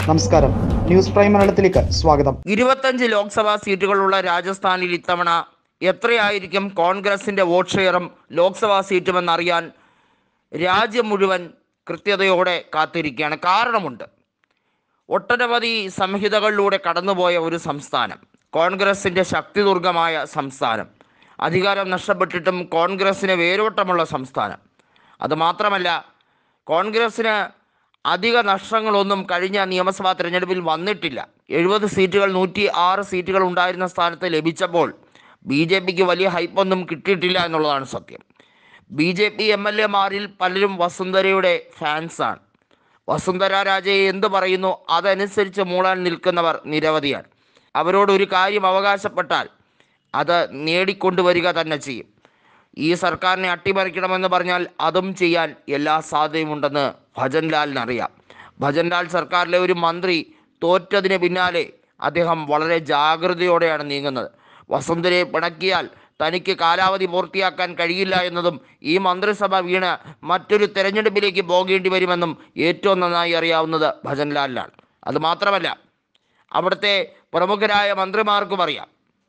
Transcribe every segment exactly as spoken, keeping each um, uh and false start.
നമസ്കാരം, news prime മലയാളത്തിലേക്ക് സ്വാഗതം. ഇരുപത്തഞ്ച് ലോക്സഭാ സീറ്റുകളുള്ള രാജസ്ഥാനിൽ ഇത്തവണ എത്രയായിരിക്കും കോൺഗ്രസിന്റെ വോട്ട് ഷെയറും ലോക്സഭാ സീറ്റുമെന്നറിയാൻ രാജ്യം മുഴുവൻ കൃത്യതയോടെ കാത്തിരിക്കുകയാണ്. കാരണമുണ്ട്. ഒട്ടനവധി സംഹിതകളിലൂടെ കടന്നുപോയ ഒരു സംസ്ഥാനം, കോൺഗ്രസിൻ്റെ ശക്തിദുർഗമായ സംസ്ഥാനം, അധികാരം നഷ്ടപ്പെട്ടിട്ടും കോൺഗ്രസിന് വേരോട്ടമുള്ള സംസ്ഥാനം. അതുമാത്രമല്ല, കോൺഗ്രസിന് അധിക നഷ്ടങ്ങളൊന്നും കഴിഞ്ഞ നിയമസഭാ തിരഞ്ഞെടുപ്പിൽ വന്നിട്ടില്ല. എഴുപത് സീറ്റുകൾ നൂറ്റി ആറ് സീറ്റുകൾ ഉണ്ടായിരുന്ന സ്ഥാനത്ത് ലഭിച്ചപ്പോൾ ബി ജെ പിക്ക് വലിയ ഹൈപ്പൊന്നും കിട്ടിയിട്ടില്ല എന്നുള്ളതാണ് സത്യം. B J P M L എമാരിൽ പലരും വസുന്ധരയുടെ ഫാൻസാണ്. വസുന്ധര രാജയെ എന്തു പറയുന്നു അതനുസരിച്ച് മൂളാൻ നിൽക്കുന്നവർ നിരവധിയാണ്. അവരോട് ഒരു കാര്യം അവകാശപ്പെട്ടാൽ അത് നേടിക്കൊണ്ടുവരിക തന്നെ ചെയ്യും. ഈ സർക്കാരിനെ അട്ടിമറിക്കണമെന്ന് പറഞ്ഞാൽ അതും ചെയ്യാൻ എല്ലാ സാധ്യതയുമുണ്ടെന്ന് ഭജൻലാലിനറിയാം. ഭജൻലാൽ സർക്കാരിലെ ഒരു മന്ത്രി തോറ്റതിന് പിന്നാലെ അദ്ദേഹം വളരെ ജാഗ്രതയോടെയാണ് നീങ്ങുന്നത്. വസുന്ധരയെ പിണക്കിയാൽ തനിക്ക് കാലാവധി പൂർത്തിയാക്കാൻ കഴിയില്ല എന്നതും ഈ മന്ത്രിസഭ വീണ് മറ്റൊരു തെരഞ്ഞെടുപ്പിലേക്ക് പോകേണ്ടി വരുമെന്നും ഏറ്റവും നന്നായി അറിയാവുന്നത് ഭജൻലാലിനാണ്. അതുമാത്രമല്ല, അവിടുത്തെ പ്രമുഖരായ മന്ത്രിമാർക്കും അറിയാം.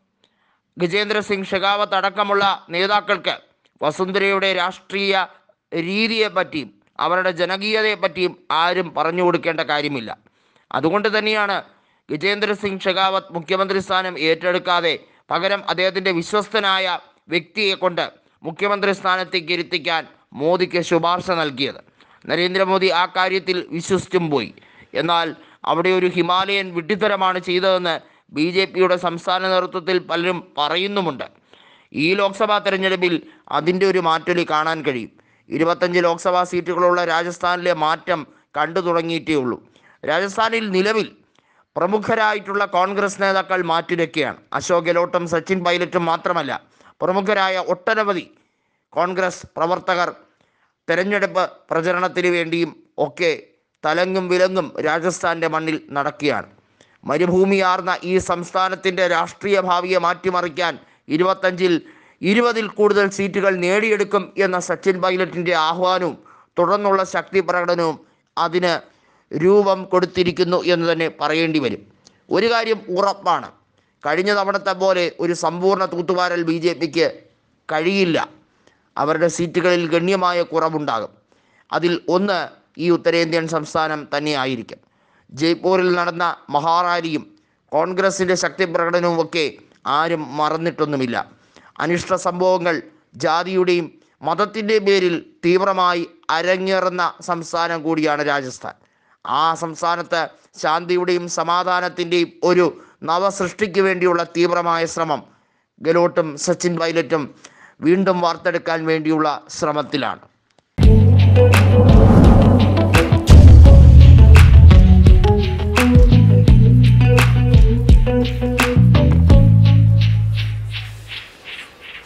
ഗജേന്ദ്ര സിംഗ് ഷെഖാവത്ത് അടക്കമുള്ള നേതാക്കൾക്ക് വസുന്ധരയുടെ രാഷ്ട്രീയ രീതിയെപ്പറ്റിയും അവരുടെ ജനകീയതയെപ്പറ്റിയും ആരും പറഞ്ഞു കൊടുക്കേണ്ട കാര്യമില്ല. അതുകൊണ്ട് തന്നെയാണ് ഗജേന്ദ്ര സിംഗ് ഷെഖാവത്ത് മുഖ്യമന്ത്രി സ്ഥാനം ഏറ്റെടുക്കാതെ പകരം അദ്ദേഹത്തിൻ്റെ വിശ്വസ്തനായ വ്യക്തിയെ കൊണ്ട് മുഖ്യമന്ത്രി സ്ഥാനത്തേക്ക് ഇരുത്തിക്കാൻ മോദിക്ക് ശുപാർശ നൽകിയത്. നരേന്ദ്രമോദി ആ കാര്യത്തിൽ വിശ്വസിച്ചും പോയി. എന്നാൽ അവിടെ ഒരു ഹിമാലയൻ വിഡ്ഢിത്തരമാണ് ചെയ്തതെന്ന് ബി ജെ പിയുടെ സംസ്ഥാന നേതൃത്വത്തിൽ പലരും പറയുന്നുമുണ്ട്. ഈ ലോക്സഭാ തെരഞ്ഞെടുപ്പിൽ അതിൻ്റെ ഒരു മാറ്റൊലി കാണാൻ കഴിയും. ഇരുപത്തഞ്ച് ലോക്സഭാ സീറ്റുകളുള്ള രാജസ്ഥാനിലെ മാറ്റം കണ്ടു തുടങ്ങിയിട്ടേ ഉള്ളൂ. രാജസ്ഥാനിൽ നിലവിൽ പ്രമുഖരായിട്ടുള്ള കോൺഗ്രസ് നേതാക്കൾ മാറ്റുരയ്ക്കുകയാണ്. അശോക് ഗെഹ്ലോട്ടും സച്ചിൻ പൈലറ്റും മാത്രമല്ല, പ്രമുഖരായ ഒട്ടനവധി കോൺഗ്രസ് പ്രവർത്തകർ തെരഞ്ഞെടുപ്പ് പ്രചരണത്തിന് വേണ്ടിയും ഒക്കെ തലങ്ങും വിലങ്ങും രാജസ്ഥാൻ്റെ മണ്ണിൽ നടക്കുകയാണ്. മരുഭൂമിയാർന്ന ഈ സംസ്ഥാനത്തിൻ്റെ രാഷ്ട്രീയ ഭാവിയെ മാറ്റിമറിക്കാൻ ഇരുപത്തഞ്ചിൽ ഇരുപതിൽ കൂടുതൽ സീറ്റുകൾ നേടിയെടുക്കും എന്ന സച്ചിൻ പൈലറ്റിൻ്റെ ആഹ്വാനവും തുടർന്നുള്ള ശക്തി പ്രകടനവും അതിന് രൂപം കൊടുത്തിരിക്കുന്നു എന്ന് തന്നെ പറയേണ്ടി വരും. ഒരു കാര്യം ഉറപ്പാണ്, കഴിഞ്ഞ തവണത്തെ പോലെ ഒരു സമ്പൂർണ്ണ തൂത്തുവാരൽ ബി ജെ പിക്ക് കഴിയില്ല. അവരുടെ സീറ്റുകളിൽ ഗണ്യമായ കുറവുണ്ടാകും. അതിൽ ഒന്ന് ഈ ഉത്തരേന്ത്യൻ സംസ്ഥാനം തന്നെയായിരിക്കും. ജയ്പൂരിൽ നടന്ന മഹാറാലിയും കോൺഗ്രസിൻ്റെ ശക്തി പ്രകടനവും ഒക്കെ ആരും മറന്നിട്ടൊന്നുമില്ല. അനിഷ്ട സംഭവങ്ങൾ ജാതിയുടെയും മതത്തിൻ്റെയും പേരിൽ തീവ്രമായി അരങ്ങേറുന്ന സംസ്ഥാനം കൂടിയാണ് രാജസ്ഥാൻ. ആ സംസ്ഥാനത്ത് ശാന്തിയുടെയും സമാധാനത്തിൻ്റെയും ഒരു നവസൃഷ്ടിക്ക് വേണ്ടിയുള്ള തീവ്രമായ ശ്രമം ഗെഹ്ലോട്ടും സച്ചിൻ പൈലറ്റും വീണ്ടും വാർത്തെടുക്കാൻ വേണ്ടിയുള്ള ശ്രമത്തിലാണ്.